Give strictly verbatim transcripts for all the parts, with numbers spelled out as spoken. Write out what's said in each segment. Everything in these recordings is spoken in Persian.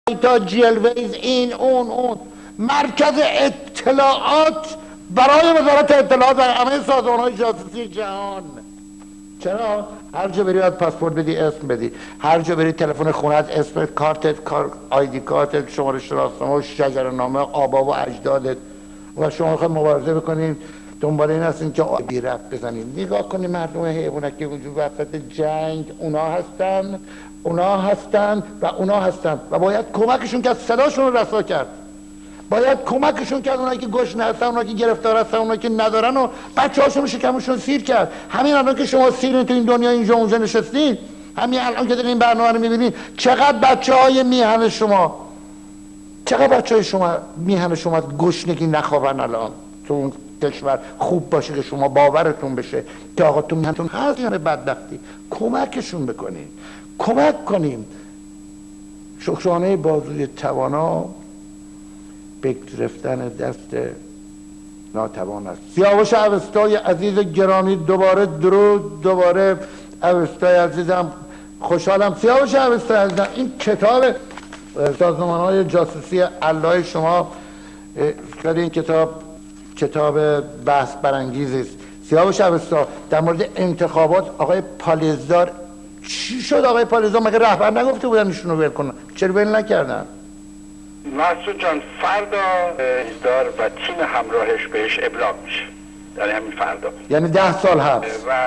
تا جلویز، این اون اون مرکز اطلاعات برای وزارت اطلاعات و همه سازمان‌های جاسوسی جهان. چرا؟ هر جا بری باید پاسپورت بدی، اسم بدی، هر جا بری تلفن خونت، اسمت، کارتت، کار آیدی کارتت، شماره شناسنامه، شجره‌نامه، آبا و اجدادت. و شما خواهد مبارزه بکنین دنبال این هستین که بی رفت بزنین. نگاه کنین مردم حیوانک که وجود وسط جنگ اونا هستن، اونا هستن و اونا هستن و باید کمکشون کرد، صداشون رو رسا کرد. باید کمکشون کرد، اونایی که گشنه هستن، اونایی که گرفتار هستن، اونایی که ندارن و بچه هاشون رو شکمشون سیر کرد. همین الان که شما سیرین تو این دنیا اینجا اونجا نشستین، همین الان که دارین این برنامه رو میبینین، چقدر بچه های میهن شما، چقدر بچه های شما میهن شما گشنگی نخوابن الان تو اون کشور. خوب باشه که شما باورتون بشه که آقا تو میهنتون هست همه بدبختی. کمکشون بکنین، کمک کنیم. شکرانه بازوی توانا بگرفتن دست ناتوان است. سیاوش اوستای عزیز گرامی، دوباره درود، دوباره اوستای عزیزم، خوشحالم. سیاوش اوستای عزیزم، این کتاب سازمان‌های جاسوسی الله شما، خیلی این کتاب کتاب بحث برانگیزی است. سیاوش اوستا، در مورد انتخابات آقای پالیزدار چی شد؟ آقای پالیزدار مگه رهبر نگفته بودن ایشونو ول کنن؟ چرا ول نکردن؟ مسعود جان، فردا پالیزدار و تیم همراهش بهش ابلاغ میشه، یعنی همین فردا، یعنی ده سال هست. و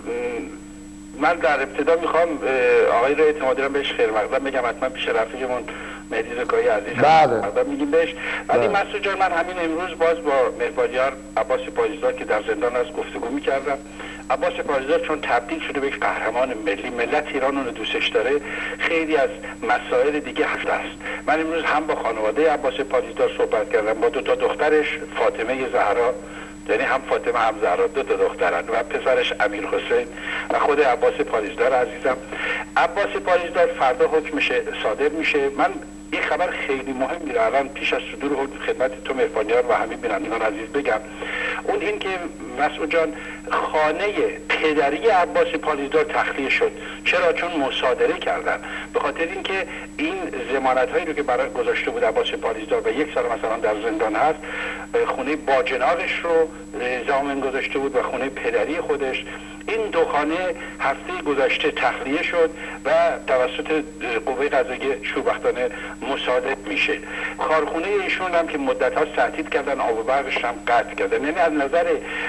من در ابتدا میخوام آقای رای اعتمادی رو بهش خیر مقدم بگم، حتما پیش رفیقمون مهدی زکایی عزیز بله میگیم بهش. ولی مسعود جان، من همین امروز باز با مهربانیار عباس پالیزدار که در زندان است گفتگو میکردم. عباس پالیزدار چون تبدیل شده به یک قهرمان ملی، ملت ایران اون رو دوستش داره، خیلی از مسائل دیگه هست است. من امروز هم با خانواده عباس پالیزدار صحبت کردم، با دو تا دخترش، فاطمه زهرا، یعنی هم فاطمه هم زهرا، دو تا دخترن، و پسرش امیر حسین و خود عباس پالیزدار عزیزم. عباس پالیزدار فردا حکمش صادر میشه. من این خبر خیلی مهمی رو الان پیش از صدور حکم خدمت تو مهربانیار و همه بینندگان عزیز بگم. اون این که مسعود جان، خانه پدری عباس پالیزدار تخلیه شد. چرا؟ چون مصادره کردن. به خاطر اینکه این ضمانت هایی رو که برای گذاشته بود عباس پالیزدار و یک سال مثلا در زندان هست، خونه باجناقش رو ضامن گذاشته بود و خونه پدری خودش. این دو خانه هفته گذشته تخلیه شد و توسط قوه قضاییه شوربختانه مصادره میشه. کارخونه ایشون هم که مدت ها تعطیل کردن، آب و برقش هم قطع کردن، یعنی از نظر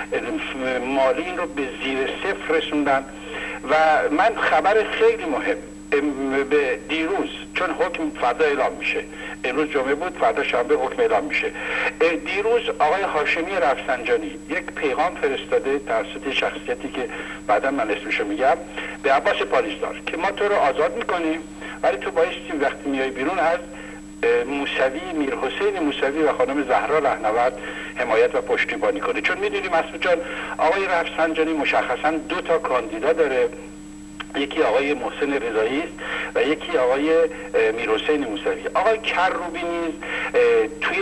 مالی این رو به زیر صفر رسوندن. و من خبر خیلی مهم به دیروز، چون حکم فردا اعلام میشه، امروز جمعه بود، فردا شنبه حکم اعلام میشه. دیروز آقای هاشمی رفسنجانی یک پیغام فرستاده توسط شخصیتی که بعدا من اسمشو میگم به عباس پالیزدار که ما تو رو آزاد میکنیم، ولی تو بایستی وقتی میای بیرون از موسوی، میر حسین موسوی و خانم زهرا رهنورد حمایت و پشتیبانی کنی. چون میدونی مسعود جان، آقای رفسنجانی مشخصا دو تا کاندیدا داره، یکی آقای محسن رضایی است و یکی آقای میر حسین موسوی. آقای کروبی نیز توی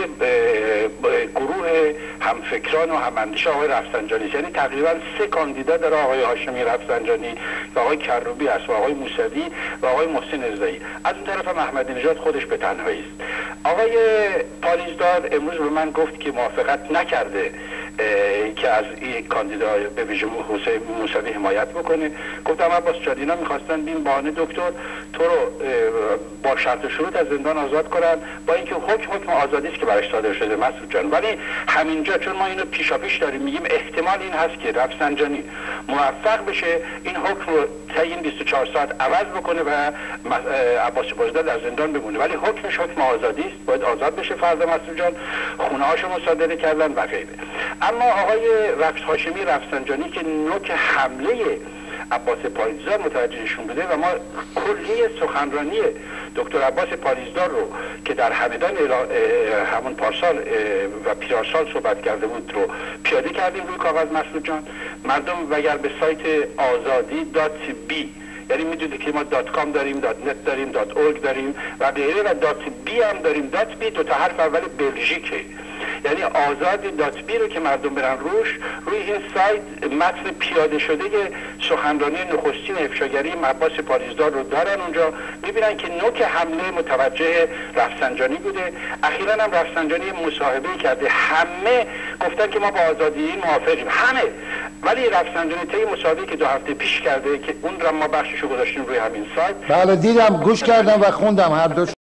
گروه همفکران و هماندیشه آقای رفسنجانی است، یعنی تقریبا سه کاندیدا داره آقای هاشمی رفسنجانی و آقای کروبی است و آقای موسوی و آقای محسن رضایی. از اون طرف احمدی نژاد خودش به تنهایی است. آقای پالیزدار امروز به من گفت که موافقت نکرده که از این کاندیدا به ویژه حسین موسوی حمایت بکنه. گفتم عباس جان، اینا میخواستن بین بهانه دکتر تو رو با شرط و شروط از زندان آزاد کنن، با اینکه حکم حکم آزادی است که برش صادر شده مسعود جان. ولی همینجا چون ما اینو پیشاپیش داریم میگیم احتمال این هست که رفسنجانی موفق بشه این حکم رو طی این بیست و چهار ساعت عوض بکنه و عباس پالیزدار در زندان بمونه. ولی حکمش حکم آزادی است، باید آزاد بشه فردا مسعود جان. خونه هاشو مصادره کردن و غیره. اما آقای رفس هاشمی رفسنجانی که نوک حمله عباس پالیزدار متوجهشون بده و ما کلیه سخنرانی دکتر عباس پالیزدار رو که در همدان همون پارسال و پیرارسال صحبت کرده بود رو پیاده کردیم روی کاغذ مسعود جان. مردم وگر به سایت آزادی دات بی، یعنی میدونید که ما دات کام داریم، دات نت داریم، دات اورگ داریم و غیره، و دات بی هم داریم. دات بی دو تا حرف اول بلژیکه، یعنی آزادی دات بی رو که مردم برن روش، روی این سایت متن پیاده شده سخنرانی نخستین افشاگری عباس پاریزدار رو دارن اونجا، میبینن که نوک حمله متوجه رفسنجانی بوده. اخیراً هم رفسنجانی مصاحبه کرده، همه گفتن که ما با آزادی این موافقیم، همه. ولی رفسنجانی طی مصاحبه‌ای که دو هفته پیش کرده که اون را ما بخششو گذاشتیم روی همین سایت. بله دیدم، گوش کردم و خوندم هر دو